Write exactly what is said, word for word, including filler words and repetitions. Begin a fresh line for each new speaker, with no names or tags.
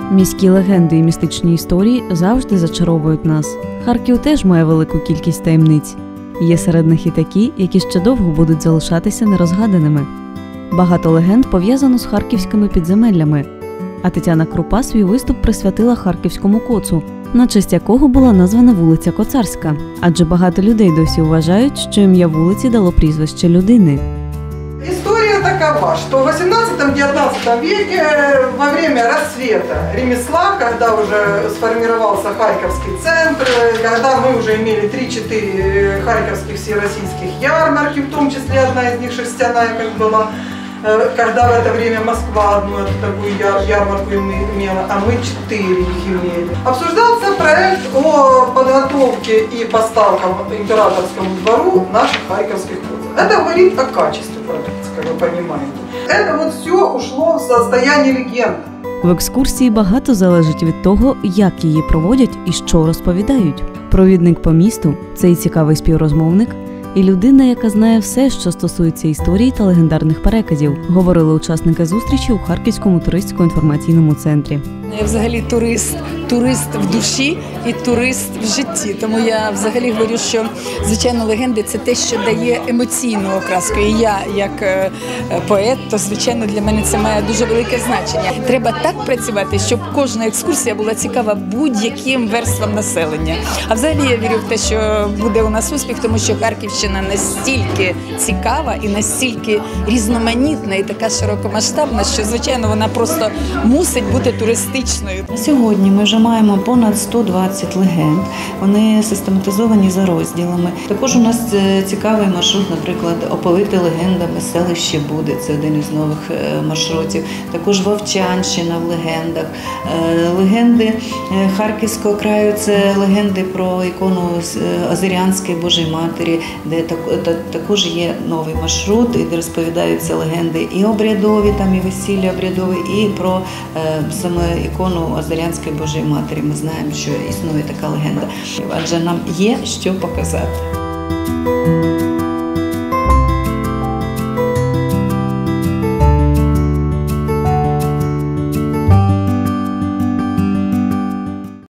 Міські легенди і містичні історії завжди зачаровують нас. Харків теж має велику кількість таємниць. Є серед них і такі, які ще довго будуть залишатися нерозгаданими. Багато легенд пов'язано з харківськими підземеллями. А Тетяна Крупа свій виступ присвятила харківському коцу, на честь якого була названа вулиця Коцарська. Адже багато людей досі вважають, що ім'я вулиці дало прізвище людини.
История такова, что в восемнадцатом-девятнадцатом веке, во время расцвета ремесла, когда уже сформировался Харьковский центр, когда мы уже имели три-четыре харьковских всероссийских ярмарки, в том числе одна из них шерстяная, как была, когда в это время Москва одну эту такую ярмарку имела, а мы четыре их имели. Обсуждался проект о подготовке и поставкам императорскому двору наших харьковских вузов. Это говорит о качестве продукции, как вы понимаете. Это вот все ушло в состояние легенд.
В екскурсії багато залежить від того, як її проводять і що розповідають. Провідник по місту – це і цікавий співрозмовник, і людина, яка знає все, що стосується історії та легендарних переказів, говорили учасники зустрічі у Харківському туристсько-інформаційному центрі.
Я взагалі турист, турист в душі і турист в житті. Тому я взагалі говорю, що, звичайно, легенди – це те, що дає емоційну окраску. І я, як поет, то, звичайно, для мене це має дуже велике значення. Треба так працювати, щоб кожна екскурсія була цікава будь-яким верствам населення. А взагалі я вірю в те, що буде у нас успіх, тому що Харківщина настільки цікава і настільки різноманітна і така широкомасштабна, що, звичайно, вона просто мусить бути туристичною.
Сьогодні ми вже маємо понад сто двадцять легенд, вони систематизовані за розділами. Також у нас цікавий маршрут, наприклад, оповите легендами селище Буди, це один із нових маршрутів. Також Вовчанщина в легендах. Легенди Харківського краю – це легенди про ікону Озерянської Божої Матері, де також є новий маршрут, де розповідаються легенди і обрядові, там і весілля обрядові, і про саме ікону Озерянської Божої Матері. Ми знаємо, що існує така легенда. Адже нам є що показати.